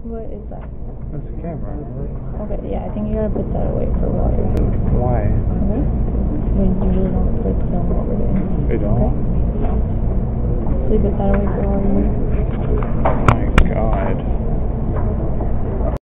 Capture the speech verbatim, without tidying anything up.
What is that? That's a camera, remember? Okay, yeah, I think you gotta put that away for water. Why? Okay? We usually don't put film over there. We don't? Okay? No. So you put that away for water. Oh my god.